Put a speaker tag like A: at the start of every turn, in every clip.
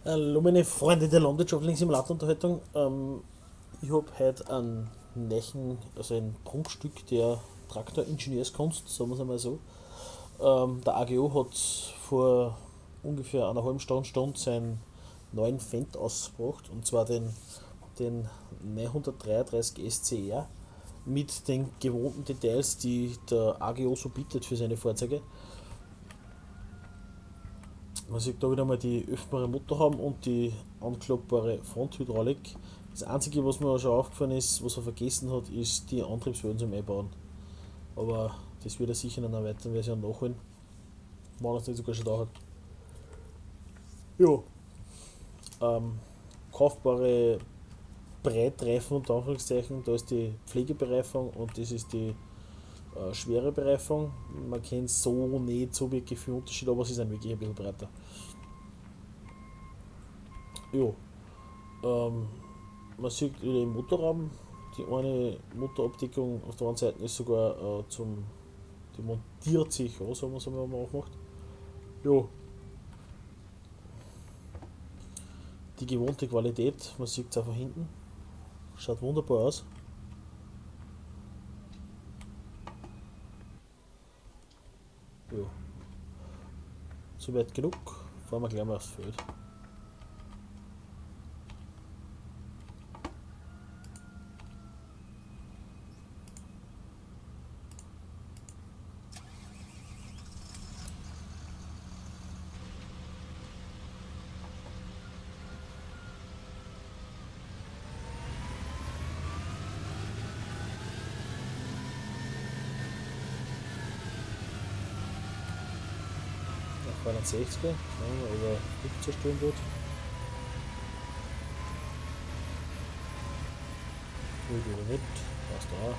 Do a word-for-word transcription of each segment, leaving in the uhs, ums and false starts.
A: Hallo meine Freunde der Landwirtschaftlichen Simulatorunterhaltung. Ähm, ich habe heute einen neuen, also ein Prunkstück der Traktoringenieurskunst, sagen wir es einmal so. Ähm, der A G O hat vor ungefähr einer halben Stunde, Stunde seinen neuen Fendt ausgebracht, und zwar den, den neunhundertdreiunddreißig S C R mit den gewohnten Details, die der A G O so bietet für seine Fahrzeuge. Man sieht da wieder mal die öffnbare Motorhaube und die anklappbare Fronthydraulik. Das einzige, was mir schon aufgefallen ist, was er vergessen hat, ist die Antriebswellen zum Einbauen. Aber das wird er sicher in einer weiteren Version nachholen, wenn er es nicht sogar schon da hat. Ja, ähm, kaufbare Breitreifen unter Anführungszeichen, da ist die Pflegebereifung und das ist die äh, schwere Bereifung. Man kennt so nicht so wirklich viel Unterschied, aber sie sind wirklich ein bisschen breiter. Ja, ähm, man sieht wieder im Motorraum, die eine Motorabdeckung auf der einen Seite ist sogar äh, zum, die montiert sich an, sagen wir es einmal, wenn man aufmacht. Ja, die gewohnte Qualität, man sieht es auch von hinten, schaut wunderbar aus. Ja, soweit genug, fahren wir gleich mal aufs Feld. zweihundertsechziger, schauen wir mal, ob er Stück zerstören wird. Gut oder nicht, passt auch.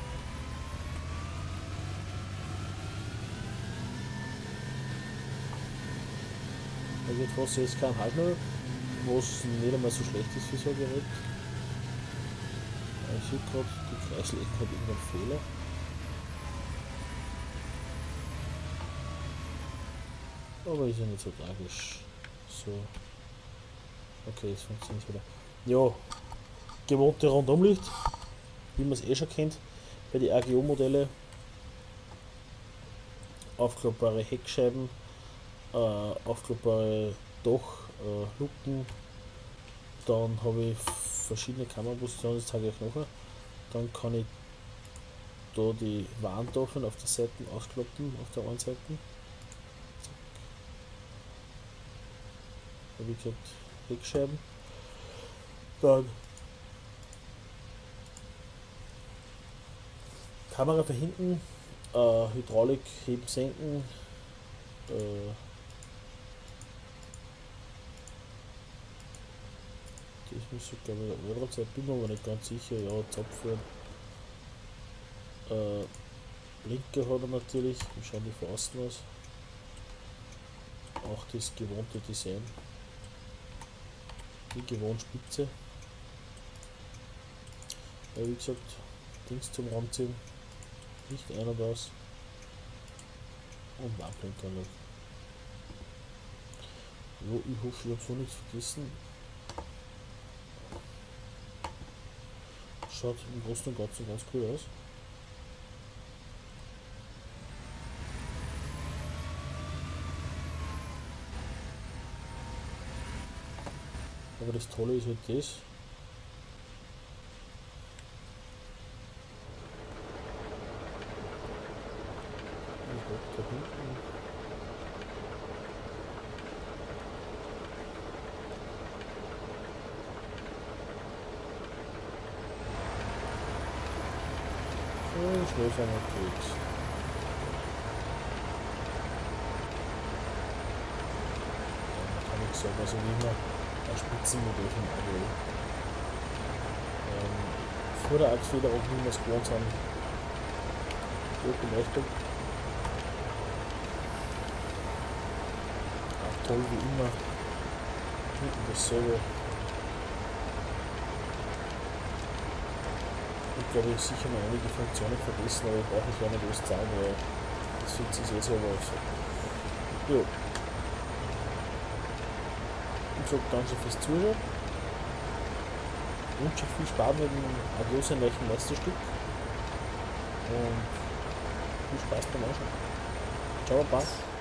A: Er wird fast sechs Kilometer halb, was nicht einmal so schlecht ist für so ein Gerät. Ich sehe gerade, die Kreislegung hat irgendeinen Fehler. Aber ist ja nicht so tragisch. So. Okay, jetzt funktioniert wieder. Ja, gewohnte Rundumlicht, wie man es eh schon kennt. Bei den A G O-Modelle aufklappbare Heckscheiben, äh, aufklappbare Dachluken. Äh, dann habe ich verschiedene Kamerapositionen, das zeige ich euch nachher. Dann kann ich da die Warntafeln auf der Seite ausklappen, auf der einen Seite. Wie gesagt, Heckscheiben. Dann Kamera für hinten, äh, Hydraulik, heben, senken. Äh, das muss ich glaube ich andere Zeit, bin mir aber nicht ganz sicher. Ja, Zapfen. Äh, Blinker hat er natürlich, wie schauen die von außen aus. Auch das gewohnte Design. Die gewohnt Spitze. Ja, wie gesagt, Dings zum Ranziehen, nicht ein und aus. Und Warnblinkanlage. Ja, ich hoffe, ich habe so nichts vergessen. Schaut im Großen und Ganzen ganz cool aus. Aber das Tolle ist halt das. Ich hab da hinten. So schnell sind wir unterwegs. Ja, kann ich sagen, also wie immer ein Spitzenmodell von A G O. Ähm, vor der Achsfederung, wie wir es gewohnt sind, gut beleuchtet. Auch toll wie immer. Hinten dasselbe. Ich glaube, ich sicher noch einige Funktionen vergessen, aber ich brauche es gar nicht alles zeigen, weil das fühlt sich eh selber aus. Ja. sage danke fürs Zuschauen. Wünsche viel Spaß mit dem Adios in welchem Meisterstück. Und viel Spaß beim Anschauen. Ciao, Baba.